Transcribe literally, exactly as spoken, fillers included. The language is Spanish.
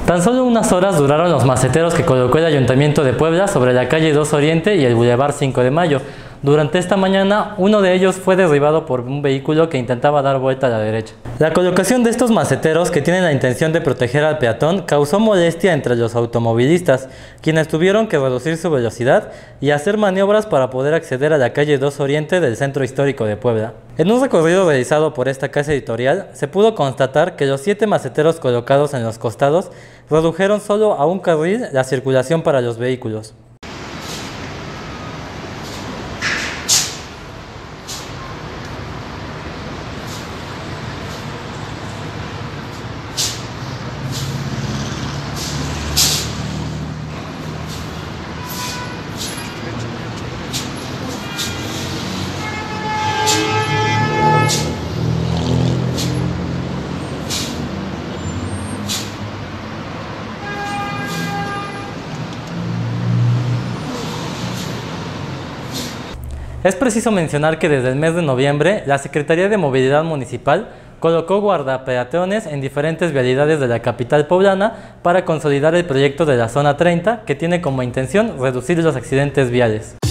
Tan solo unas horas duraron los maceteros que colocó el Ayuntamiento de Puebla sobre la calle dos Oriente y el Boulevard cinco de Mayo. Durante esta mañana, uno de ellos fue derribado por un vehículo que intentaba dar vuelta a la derecha. La colocación de estos maceteros, que tienen la intención de proteger al peatón, causó molestia entre los automovilistas, quienes tuvieron que reducir su velocidad y hacer maniobras para poder acceder a la calle dos Oriente del Centro Histórico de Puebla. En un recorrido realizado por esta casa editorial, se pudo constatar que los siete maceteros colocados en los costados redujeron solo a un carril la circulación para los vehículos. Es preciso mencionar que desde el mes de noviembre, la Secretaría de Movilidad Municipal colocó guardapeatones en diferentes vialidades de la capital poblana para consolidar el proyecto de la Zona treinta, que tiene como intención reducir los accidentes viales.